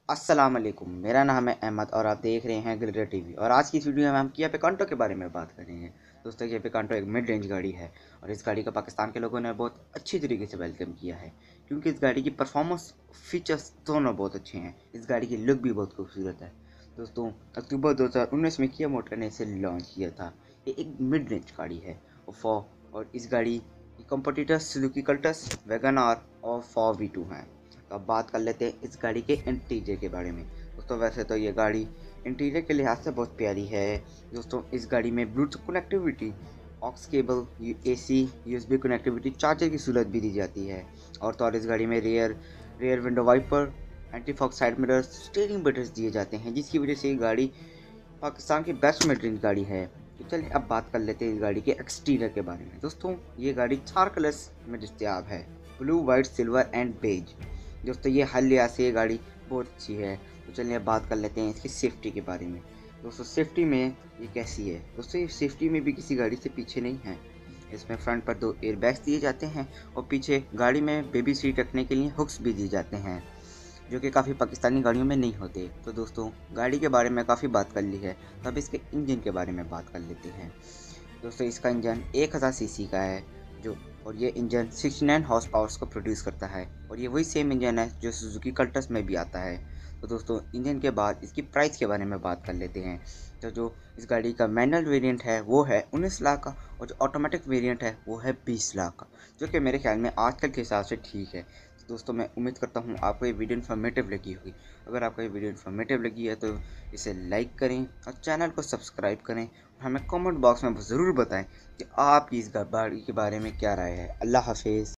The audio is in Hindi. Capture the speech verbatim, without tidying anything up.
अस्सलाम वालेकुम। मेरा नाम है अहमद और आप देख रहे हैं ग्लिटर टीवी। और आज की इस वीडियो में हम किया पिकांटो के बारे में बात करेंगे। दोस्तों, ये पिकांटो एक मिड रेंज गाड़ी है और इस गाड़ी का पाकिस्तान के लोगों ने बहुत अच्छी तरीके से वेलकम किया है, क्योंकि इस गाड़ी की परफॉर्मेंस फीचर्स दोनों बहुत अच्छे हैं। इस गाड़ी की लुक भी बहुत खूबसूरत है। दोस्तों, अक्टूबर दो हज़ार उन्नीस में किया मोटर ने इसे लॉन्च किया था। ये एक मिड रेंज गाड़ी है और और इस गाड़ी की competitor Suzuki Cultus, Wagon R और फॉर वी टू हैं। तो अब बात कर लेते हैं इस गाड़ी के इंटीरियर के बारे में। दोस्तों, वैसे तो ये गाड़ी इंटीरियर के लिहाज से बहुत प्यारी है। दोस्तों, इस गाड़ी में Bluetooth connectivity, aux cable, AC, USB connectivity, charger की सहूलत भी दी जाती है। और तो और इस गाड़ी में rear rear window wiper, anti fog side mirror, steering buttons दिए जाते हैं, जिसकी वजह से ये गाड़ी पाकिस्तान की बेस्ट मिड रेंज गाड़ी है। तो चलिए अब बात कर लेते हैं इस गाड़ी के एक्सटीरियर के बारे में। दोस्तों, ये गाड़ी चार कलर्स में दस्तयाब है: blue, white, silver and beige. दोस्तों, ये हर लिहाज से ये गाड़ी बहुत अच्छी है। तो चलिए अब बात कर लेते हैं इसकी सेफ्टी के बारे में। दोस्तों, सेफ्टी में ये कैसी है? दोस्तों, ये सेफ्टी में भी किसी गाड़ी से पीछे नहीं है। इसमें फ्रंट पर दो एयरबैग्स दिए जाते हैं और पीछे गाड़ी में बेबी सीट रखने के लिए हुक्स भी दिए जाते हैं, जो कि काफ़ी पाकिस्तानी गाड़ियों में नहीं होते। तो दोस्तों, गाड़ी के बारे में काफ़ी बात कर ली है, तो अब इसके इंजन के बारे में बात कर लेते हैं। दोस्तों, इसका इंजन एक हज़ार सीसी का है जो और ये इंजन उनहत्तर हॉर्स पावर्स को प्रोड्यूस करता है और ये वही सेम इंजन है जो सुजुकी कल्टस में भी आता है। तो दोस्तों, इंजन के बाद इसकी प्राइस के बारे में बात कर लेते हैं। तो जो इस गाड़ी का मैनुअल वेरिएंट है वो है उन्नीस लाख का और जो ऑटोमेटिक वेरिएंट है वो है बीस लाख का, जो कि मेरे ख्याल में आजकल के हिसाब से ठीक है। तो दोस्तों, मैं उम्मीद करता हूँ आपको ये वीडियो इन्फॉर्मेटिव लगी होगी। अगर आपको ये वीडियो इन्फॉर्मेटिव लगी है तो इसे लाइक करें और चैनल को सब्सक्राइब करें। हमें कमेंट बॉक्स में ज़रूर बताएं कि आपकी इस गाड़ी के बारे में क्या राय है। अल्लाह हाफिज़।